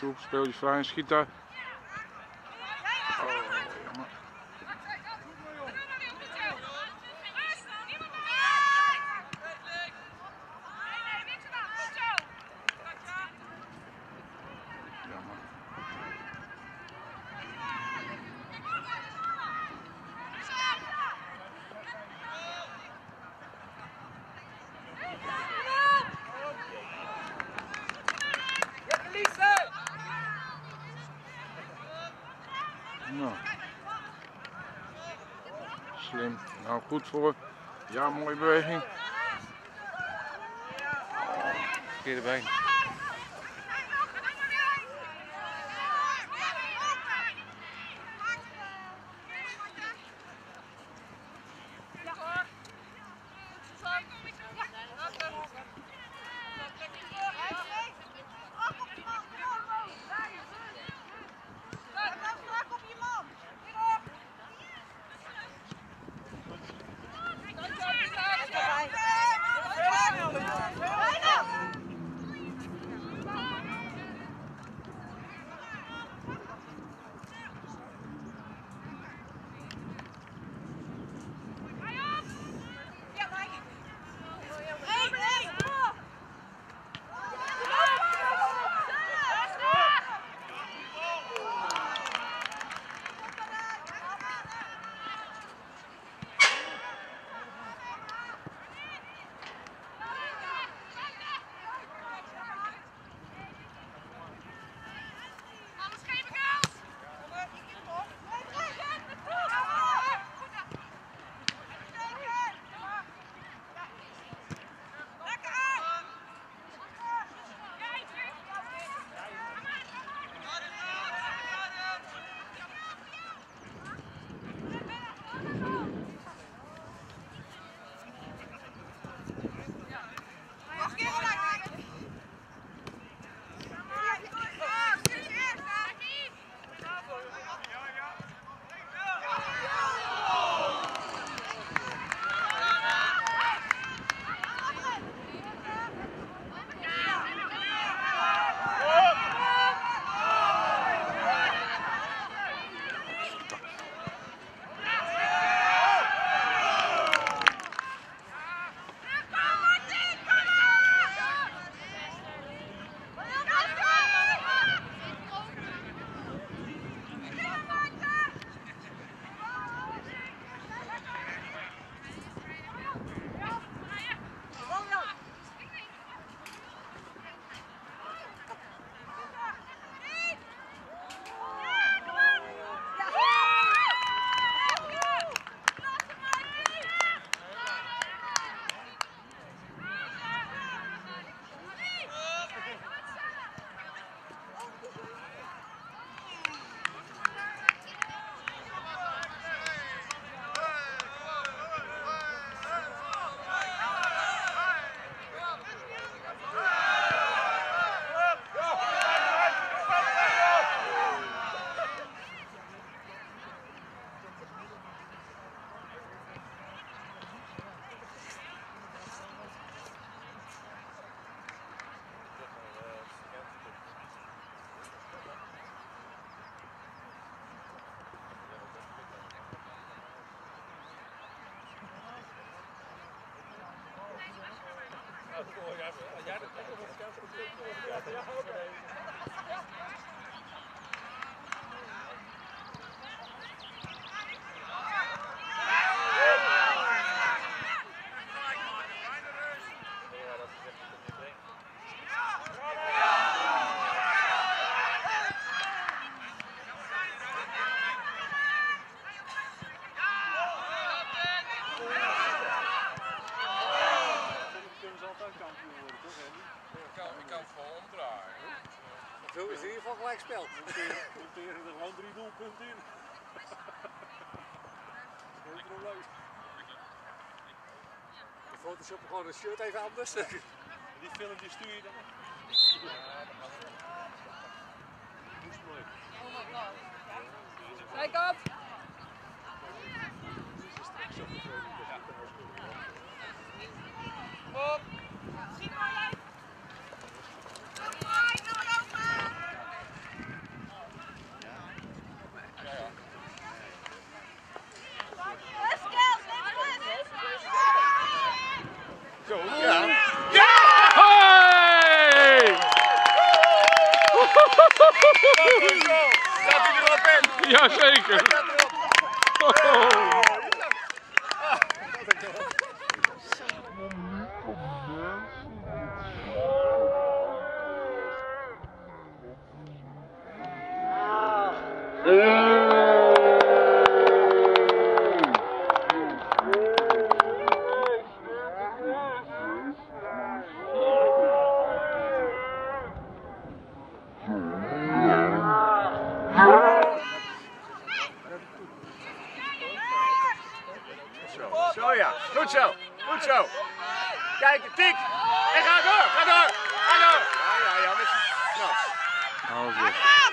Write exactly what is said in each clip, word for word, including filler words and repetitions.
toe, speel je vrij en schiet daar. Oh, jammer. Jammer. Nou. Slim. Nou, goed voor. Ja, mooie beweging. Verkeerde been. Zo is in ieder geval gelijk spel. We teren er gewoon drie doelpunten in. Geen probleem. De photoshoppen gewoon het shirt even anders. Die filmpjes stuur je dan? Kijk op! Op! Schiet maar uit! ja. Goed zo. Goed zo. Kijk, tik. En ga door. Ga door. Ga door. Ja, ja, ja. Met z'n- nou. Oh, goed.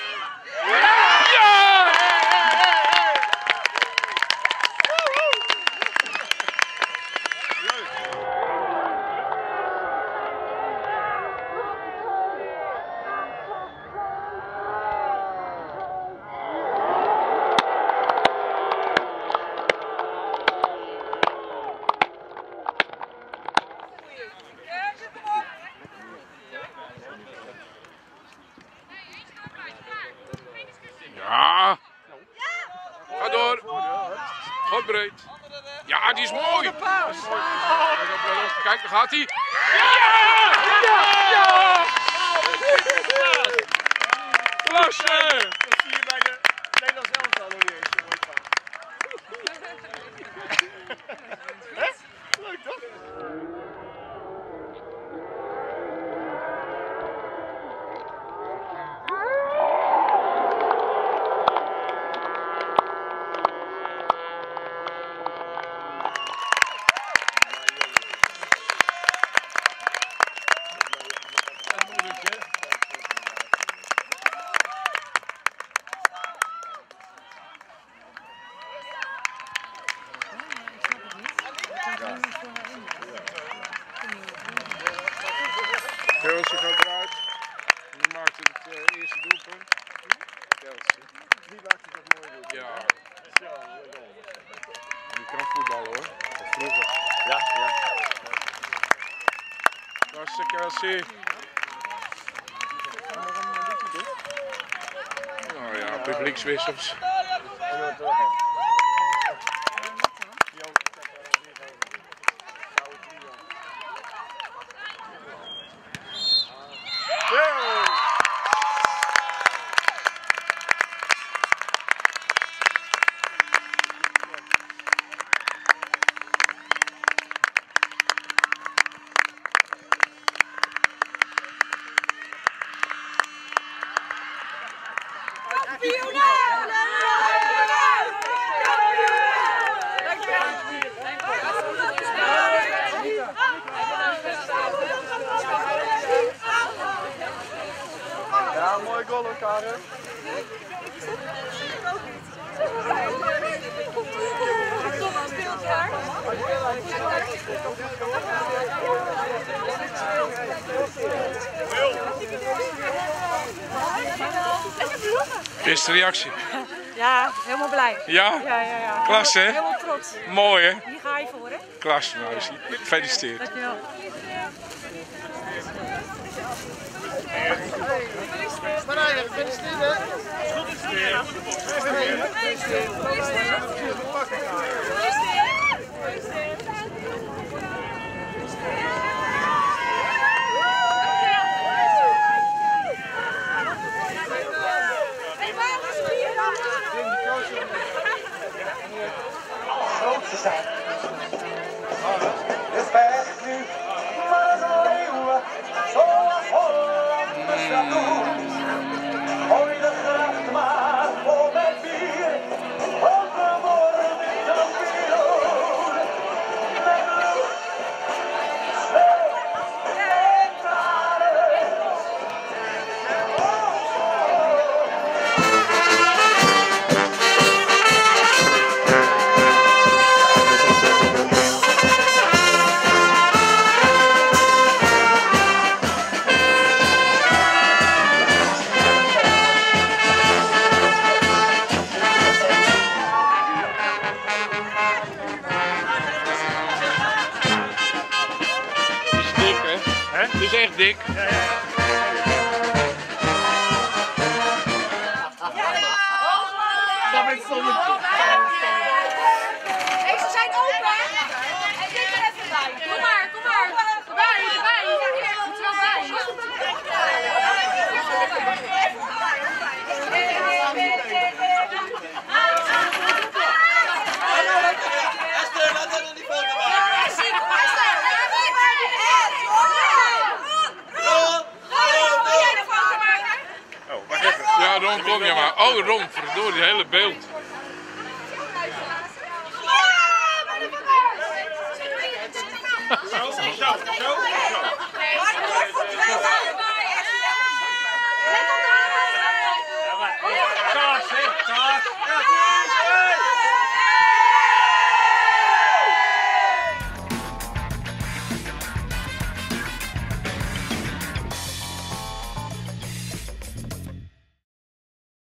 Ja. Ga door. Goed breed. Ja, die is mooi. Kijk op, let op. Kijk, daar gaat hij. Ja! Ja! Ja! Klasse! Dat zie je bij de Nederlands elftal nog niet eens zo mooi van. Hè? Leuk toch? Kelsey gaat eruit. Die maakte het uh, eerste doelpunt. Kelsey. Die maakte dat mooi goed. Ja, Zo, die kan voetballen hoor. Of vroeger. ja, ja. Klasse Kelsey. Nou ja, publiekswissels. Ja, mooi goal hoor, Karen. Eerste reactie. Ja, helemaal blij. Ja? Ja, ja, ja. Klasse hè? Helemaal trots. Mooi hè? Hier ga je voor, hè? Klasse meisje. Gefeliciteerd. Dankjewel. Marije, gefeliciteerd. Grootste zijn. Het vecht nu, maar zo nieuw, zoals Hollanders dat doen. Gooi de gracht maar vol met bier, want we worden kampioen. Met bloed, zweet en tranen. Die is dik hè? Hè? Die is echt dik. Dat met zonder. Hey, ze zijn open, hè? En dit er even bij. Kom maar, kom maar. Erbij, erbij. Er moet wel bij. Esther, laat hem nog die foto maken. Oh, wacht even. Ja, Ron, kom je maar. Oh, Ron, verdorie, het hele beeld. Ja, Zo, zo, zo.